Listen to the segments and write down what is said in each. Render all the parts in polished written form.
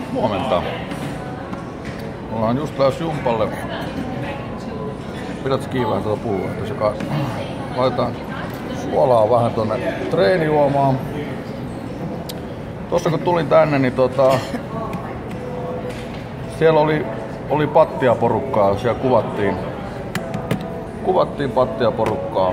Huomenta. Ollaan just lähes jumpalle. Pidät kiivään tuota pulloa, että se laitetaan suolaa vähän tonne treenijuomaan. Tossa kun tulin tänne, niin siellä oli pattia porukkaa, siellä kuvattiin pattia porukkaa.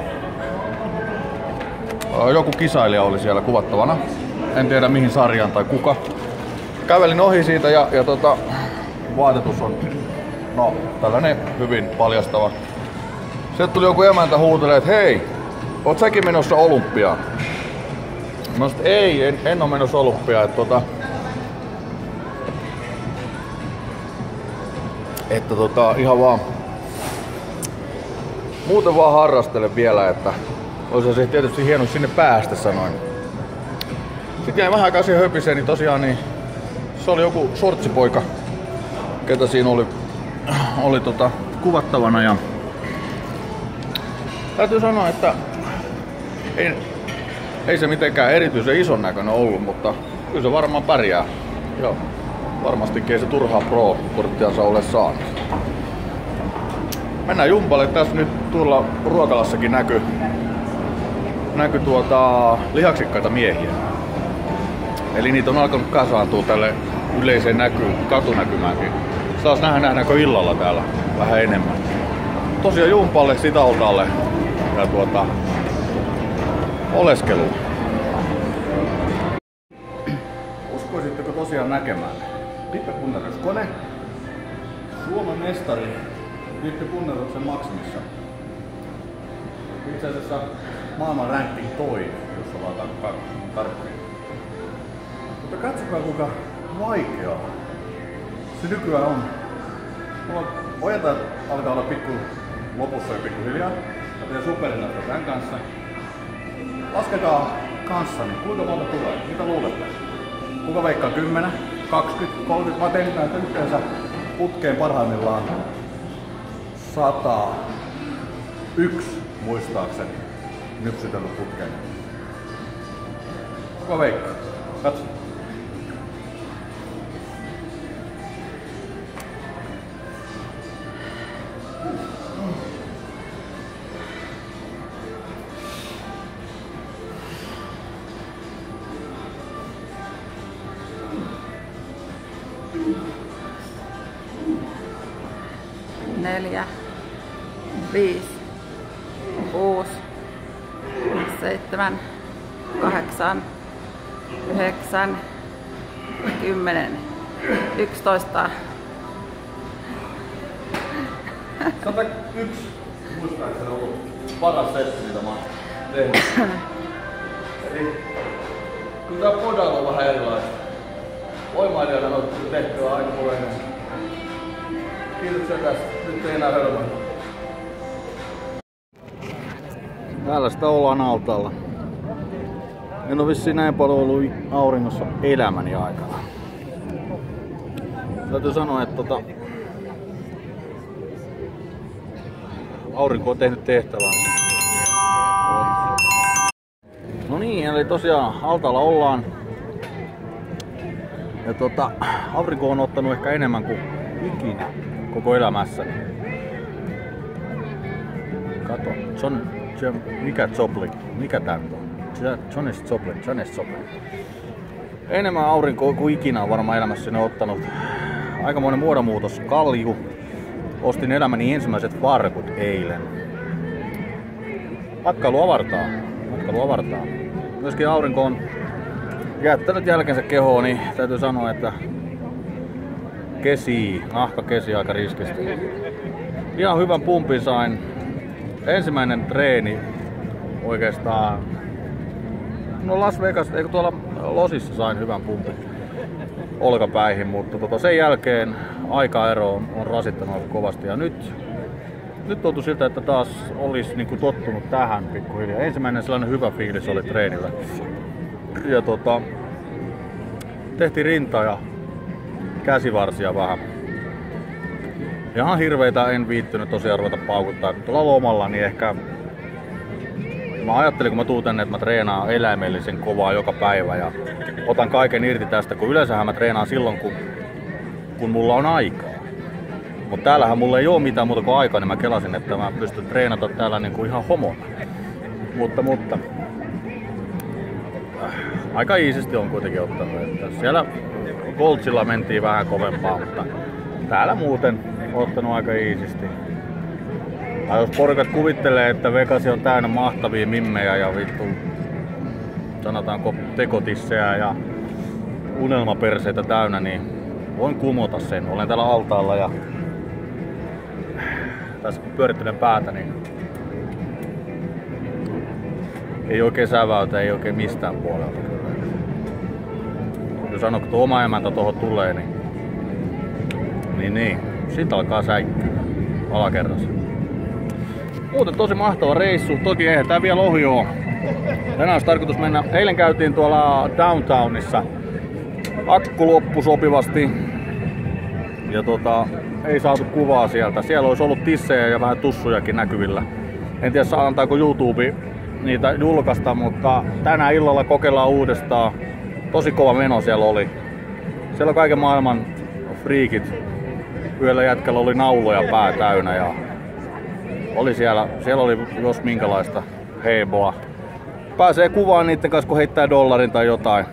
Joku kisailija oli siellä kuvattavana. En tiedä mihin sarjaan tai kuka. Kävelin ohi siitä ja vaatetus on tällainen hyvin paljastava. Sieltä tuli joku emäntä huutelee, että hei, oot säkin menossa olympiaan? Mä sanoin, että ei, en oo menossa olympiaan. Ihan vaan muuten vaan harrastelen vielä, että olisi se tietysti hieno sinne päästä, sanoin. Sitten jäin vähän aikaa siihen höpiseen, niin tosiaan niin se oli joku sortsipoika, ketä siinä oli kuvattavana. Ja täytyy sanoa, että ei se mitenkään erityisen ison näköinen ollut, mutta kyllä se varmaan pärjää. Joo, varmastikin ei se turhaa pro-korttiansa ole saanut. Mennään jumpalle. Tässä nyt tuolla ruokalassakin näkyy lihaksikkaita miehiä. Eli niitä on alkanut kasaantua tälle yleiseen katunäkymäänkin. Saas nähdäänkö illalla täällä vähän enemmän. Tosiaan jumpalle, Sitaltalle ja oleskeluun. Uskoisitteko tosiaan näkemään? Tippepunneruskone, Suomen mestari tippepunneruksen maksimissa. Itse asiassa maailman ranking toinen, jos ollaan tarkkaan. Mutta katsokaa kuinka vaikeaa se nykyään on. Mulla ojata alkaa olla lopussa jo pikkuhiljaa. Mä teen superinasta tämän kanssa. Laskekaa kanssani, kuinka monta tulee? Mitä luulette? Kuka veikkaa 10, 20, 30? Mä tein näitä yhteensä putkeen parhaimmillaan 101 muistaakseni nypsytellyt putkeen. Kuka veikkaa? Katso. Neljä, 5, 6, 7, 8, 9, 10, 11. 101 muistaakseni on ollut paras setti, mitä mä oon tehnyt. Eli kyllä tää podailu on vähän erilaista. Voimailijana on tehtyä aika paljon. Kiitoksia tästä. Nyt ei enää hölmöä. Täällä sitä ollaan altaalla. En oo vissiin näin paljon ollut auringossa elämäni aikana. Täytyy sanoa, että aurinko on tehnyt tehtävää. No niin, eli tosiaan altaalla ollaan. Ja aurinko on ottanut ehkä enemmän kuin ikinä koko elämässäni. Kato, mikä Joplin? Mikä tää nyt on? Janis Joplin. Enemmän aurinkoa kuin ikinä on varmaan elämässäni ottanut. Aikamoinen muodonmuutos. Kalju. Ostin elämäni ensimmäiset farkut eilen. Matkailu avartaa. Myöskin aurinko on jättänyt jälkensä kehoon, niin täytyy sanoa, että nahka kesii aika riskisti. Ihan hyvän pumpin sain. Ensimmäinen treeni oikeastaan. No Las Vegas, eikö tuolla Losissa sain hyvän pumpin olkapäihin, mutta sen jälkeen aikaero on rasittanut aika kovasti. Ja nyt tuntui siltä, että taas olisi niinku tottunut tähän pikkuhiljaa. Ensimmäinen sellainen hyvä fiilis oli treenillä. Ja tehtiin rintaa ja käsivarsia vähän. Ihan hirveitä en viittynyt tosiaan ruveta paukuttaa. Tuolla lomalla niin ehkä mä ajattelin, kun mä tuun tänne, että mä treenaan eläimellisen kovaa joka päivä ja otan kaiken irti tästä, kun yleensähän mä treenaan silloin, kun kun mulla on aikaa. Mutta täällähän mulla ei oo mitään muuta kuin aikaa, niin mä kelasin, että mä pystyn treenata täällä niinku ihan homona. Mutta aika iisisti on kuitenkin ottanut. Että siellä Goldsilla mentiin vähän kovempaa, mutta täällä muuten ottanut aika iisisti. Ja jos porukat kuvittelee, että Vegas on täynnä mahtavia mimmejä ja vittu, sanotaanko tekotissejä ja unelmaperseitä täynnä, niin voin kumota sen. Olen täällä altaalla ja tässä kun pyörittelen päätä, niin ei oikein säväytä, ei oikein mistään puolelta. Jos sanoo, kun tuo oma emäntä tuohon tulee, niin siitä alkaa säikkyä alakerrassa. Muuten tosi mahtava reissu, toki eihän tää vielä ohi oo. Tänään olisi tarkoitus mennä, eilen käytiin tuolla downtownissa, akku loppu sopivasti ja ei saatu kuvaa sieltä. Siellä olisi ollut tissejä ja vähän tussujakin näkyvillä. En tiedä antaako YouTube niitä julkaista, mutta tänään illalla kokeillaan uudestaan. Tosi kova meno siellä oli. Siellä on kaiken maailman friikit. Yhdellä jätkällä oli nauloja pää täynnä ja oli siellä oli jos minkälaista heiboa. Pääsee kuvaan niitten kanssa, kun heittää dollarin tai jotain.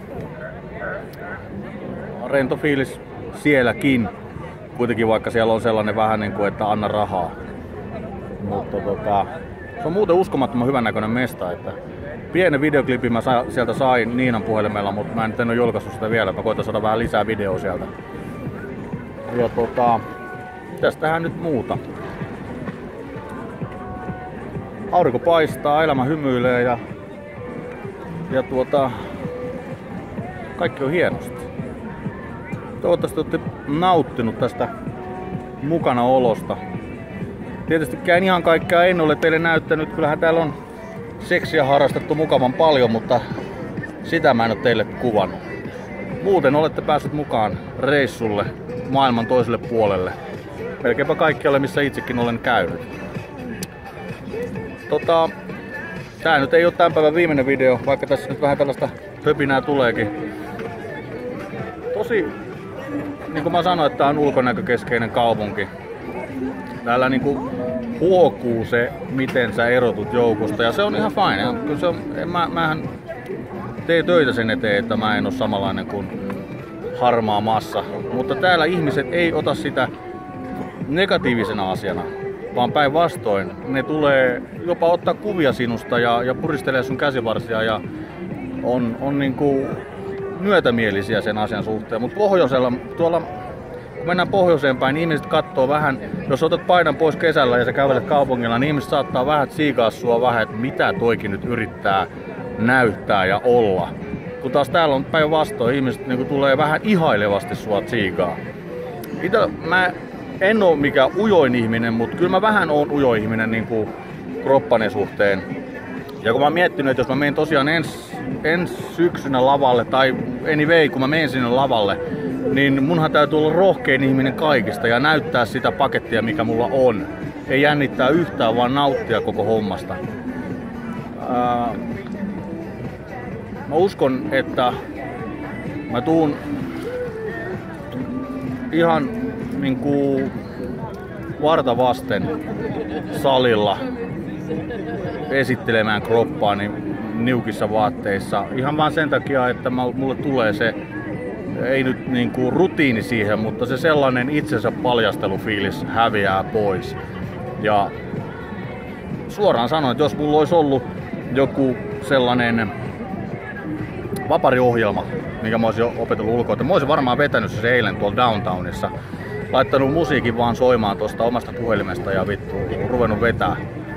Rento fiilis sielläkin. Kuitenkin vaikka siellä on sellainen vähän niin kuin, että anna rahaa. Mutta se on muuten uskomattoman hyvän näköinen mesta. Että pienen videoklipin mä sieltä sain Niinan puhelimella, mutta mä en ole julkaissut sitä vielä. Mä koitan saada vähän lisää videoa sieltä. Ja tästähän nyt muuta. Aurinko paistaa, elämä hymyilee ja kaikki on hienosti. Toivottavasti olette nauttinut tästä mukanaolosta. Tietystikään ihan kaikkea en ole teille näyttänyt. Kyllähän täällä on seksiä harrastettu mukavan paljon, mutta sitä mä en ole teille kuvannut. Muuten olette päässeet mukaan reissulle maailman toiselle puolelle. Melkeinpä kaikkialle, missä itsekin olen käynyt. Tää nyt ei ole tämän päivän viimeinen video, vaikka tässä nyt vähän tällaista höpinää tuleekin. Tosi, niin kuin mä sanoin, että tää on ulkonäkökeskeinen kaupunki. Täällä niinku huokuu se, miten sä erotut joukosta, ja se on ihan fine. Kyllä se on, mähän teen töitä sen eteen, että mä en oo samanlainen kuin harmaa massa. Mutta täällä ihmiset ei ota sitä negatiivisena asiana, vaan päinvastoin ne tulee jopa ottaa kuvia sinusta ja puristelee sun käsivarsia ja on niinku myötämielisiä sen asian suhteen. Mutta pohjoisella, tuolla kun mennään pohjoiseen päin, niin ihmiset katsoo vähän, jos otat paidan pois kesällä ja sä kävelet kaupungilla, niin ihmiset saattaa vähän tsiikaa sua vähän, että mitä toikin nyt yrittää näyttää ja olla. Kun taas täällä on päinvastoin, ihmiset niinku tulee vähän ihailevasti sua tsiikaa. Mä en oo mikään ujoin ihminen, mutta kyllä mä vähän oon ujo ihminen niinku kroppani suhteen. Ja kun mä oon miettinyt, että jos mä menen tosiaan ensi syksynä lavalle, tai anyway, kun mä menen sinne lavalle, niin munhan täytyy olla rohkein ihminen kaikista ja näyttää sitä pakettia, mikä mulla on. Ei jännittää yhtään, vaan nauttia koko hommasta. Mä uskon, että mä tuun ihan niinku varta vasten salilla esittelemään kroppaani niukissa vaatteissa. Ihan vaan sen takia, että mulle tulee se, ei nyt niinku rutiini siihen, mutta se sellainen itsensä paljastelufiilis häviää pois. Ja suoraan sanoen, että jos mulla olisi ollut joku sellainen vapariohjelma, mikä mä olisin opetellut ulkoa, että mä olisin varmaan vetänyt se eilen tuolla downtownissa. Laittanut musiikin vaan soimaan tuosta omasta puhelimesta ja vittu ruvennut vetää.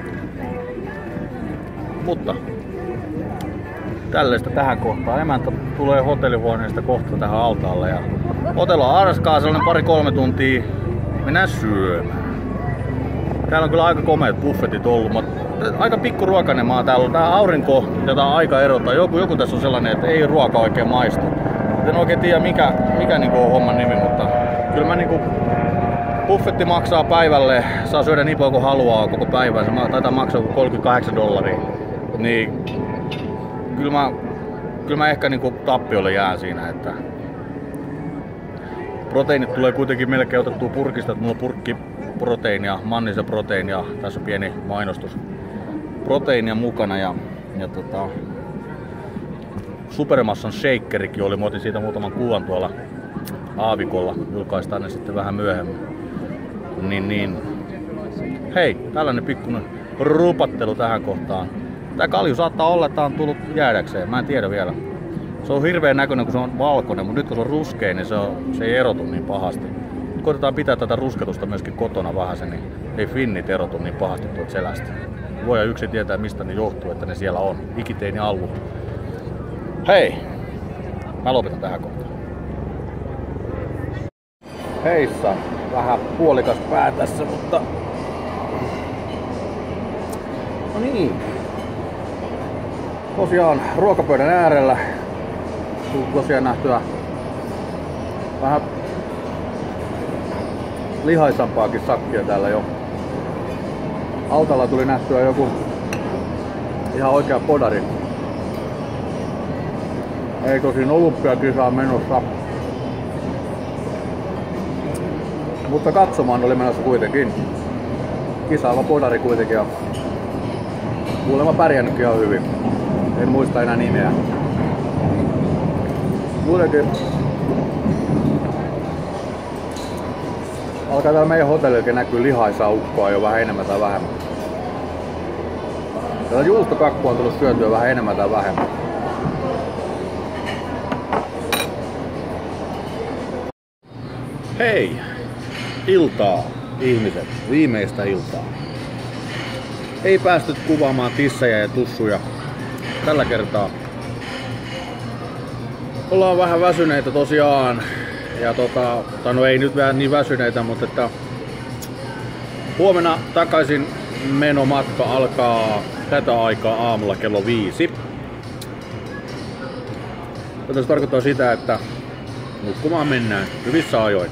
Mutta tällaista tähän kohtaan. Emäntä tulee hotellihuoneesta kohta tähän altaalle ja otellaan arskaa sellainen 2-3 tuntia. Mennään syömään. Täällä on kyllä aika komeat buffetit ollut, mutta aika pikkuruokainen maa täällä on. Tää aurinko ja tää aika erottaa. Joku tässä on sellainen, että ei ruoka oikein maistu. En oikein tiedä mikä niinku on homman nimi, mutta kyllä mä niinku buffetti maksaa päivälle, saa syödä niin paljon kuin haluaa koko päivän. Se taitaa maksaa $38. Niin kyllä mä ehkä niinku tappiolle jään siinä, että Proteiinit tulee kuitenkin melkein otettua purkista, että mulla on purkki proteiinia, Mannisen proteiinia, tässä on pieni mainostus. Proteiinia mukana ja Supermassan shakerikin oli, mä otin siitä muutaman kuvan tuolla aavikolla, julkaistaan ne sitten vähän myöhemmin. Niin. Hei, tällainen pikkuinen rupattelu tähän kohtaan. Tää kalju saattaa olla, että tää on tullut jäädäkseen, mä en tiedä vielä. Se on hirveän näköinen, kun se on valkoinen, mutta nyt kun se on ruskea, niin se ei erotu niin pahasti. Koitetaan pitää tätä rusketusta myöskin kotona vähän, niin ei finnit erotu niin pahasti tuolta selästä. Luoja yksi tietää, mistä ne johtuu, että ne siellä on. Ikiteini allu. Hei! Mä lopetan tähän kohtaan. Heissa! Vähän puolikas pää tässä, mutta... No niin. Tosiaan ruokapöydän äärellä. Tosiaan nähtyä vähän lihaisampaakin sakkia täällä jo. Altalla tuli nähtyä joku ihan oikea podari. Ei tosin olympiakisaa menossa. Mutta katsomaan oli menossa kuitenkin. Kisaava podari kuitenkin ja kuulemma pärjännytkin ihan hyvin. En muista enää nimeä. Muutenkin alkaa täällä meidän hotellillakin näkyy lihaisaukkoa jo vähän enemmän tai vähemmän. Täällä juustokakkua on tullut syötyä vähän enemmän tai vähemmän. Hei! Iltaa, ihmiset. Viimeistä iltaa. Ei päästy kuvaamaan tissejä ja tussuja tällä kertaa. Ollaan vähän väsyneitä tosiaan. Ja no ei nyt vähän niin väsyneitä, mutta että huomenna takaisin menomatka alkaa tätä aikaa aamulla kello 5. Tätä se tarkoittaa sitä, että nukkumaan mennään hyvissä ajoin.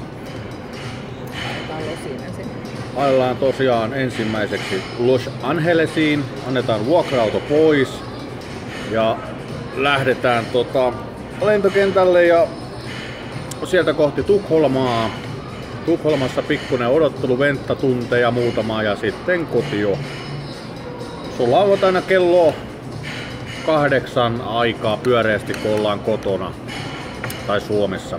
Ajellaan tosiaan ensimmäiseksi Los Angelesiin, annetaan vuokra-auto pois ja lähdetään lentokentälle ja sieltä kohti Tukholmaa. Tukholmassa pikkuinen odottelu, venttatunteja muutama ja sitten kotio. Sulla on aina kello 8 aikaa pyöreästi, kun ollaan kotona tai Suomessa.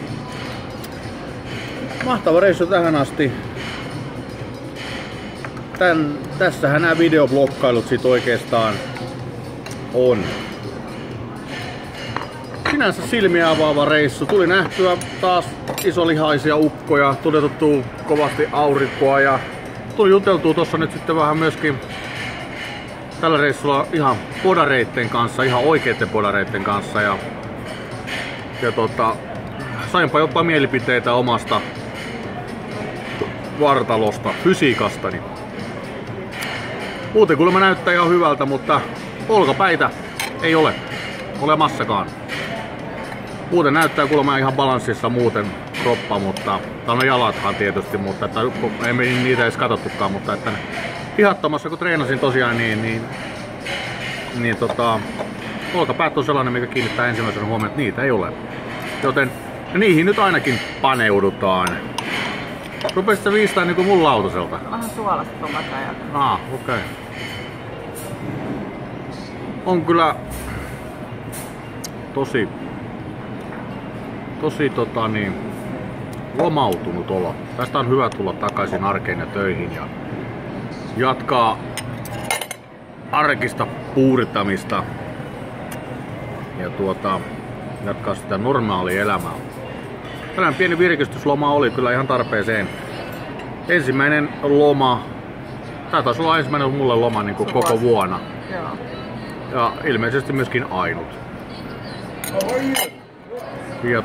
Mahtava reissu tähän asti. Tässähän nämä videoblokkailut sit oikeastaan on. Sinänsä silmiä avaava reissu. Tuli nähtyä taas isolihaisia ukkoja, tuli otettua kovasti aurinkoa ja tuli juteltua tossa nyt sitten vähän myöskin tällä reissulla ihan podareitten kanssa, ihan oikeitten podareitten kanssa ja sainpa jopa mielipiteitä omasta vartalosta, fysiikastani. Muuten kuulemma näyttää ihan hyvältä, mutta olkapäitä ei ole olemassakaan. Muuten näyttää kuulemma ihan balanssissa muuten kroppa, mutta no jalathan tietysti, mutta että, emme niitä edes katsottukaan, mutta että hihattomassa kun treenasin tosiaan, niin olkapäät on sellainen, mikä kiinnittää ensimmäisenä huomioon, että niitä ei ole. Joten niihin nyt ainakin paneudutaan. Rupesit sä viistää niinku mun lautaselta? Vähän suolasta tomatajat. Okei. On kyllä tosi lomautunut olo. Tästä on hyvä tulla takaisin arkeen ja töihin ja jatkaa arkista puurittamista ja jatkaa sitä normaalia elämää. Tällainen pieni virkistysloma oli kyllä ihan tarpeeseen. Ensimmäinen loma, tää taisi olla ensimmäinen mulle loma niin kuin koko vuonna. Joo. Ja ilmeisesti myöskin ainut. Ja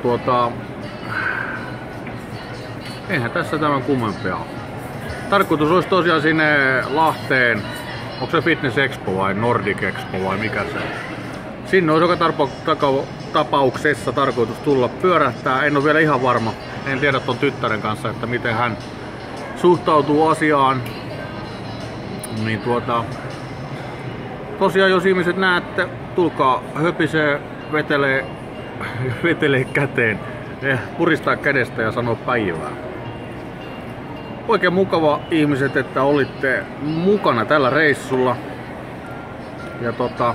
eihän tässä tämän kummempia ole. Tarkoitus olisi tosiaan sinne Lahteen, onko se Fitness Expo vai Nordic Expo vai mikä se on? Sinne olisi joka tapauksessa tarkoitus tulla pyörähtää. En ole vielä ihan varma. En tiedä ton tyttären kanssa, että miten hän suhtautuu asiaan. Niin tosiaan jos ihmiset näette, tulkaa höpisee, vetelee käteen. puristaa kädestä ja sanoa päivää. Oikein mukava ihmiset, että olitte mukana tällä reissulla. Ja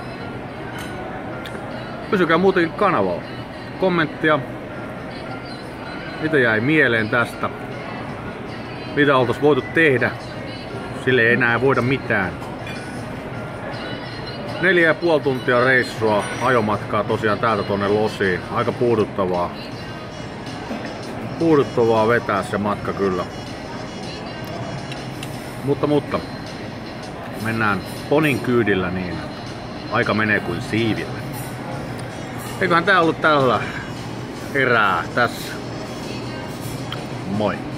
pysykää muutenkin kanavalla. Kommenttia. Mitä jäi mieleen tästä? Mitä oltais voitu tehdä? Sille ei enää voida mitään. 4,5 tuntia reissua, ajomatkaa tosiaan täältä tonne Losiin. Aika puuduttavaa. Puuduttavaa vetää se matka kyllä. Mutta mennään ponin kyydillä niin aika menee kuin siivillä. Eiköhän tää ollut tällä erää tässä. Moi!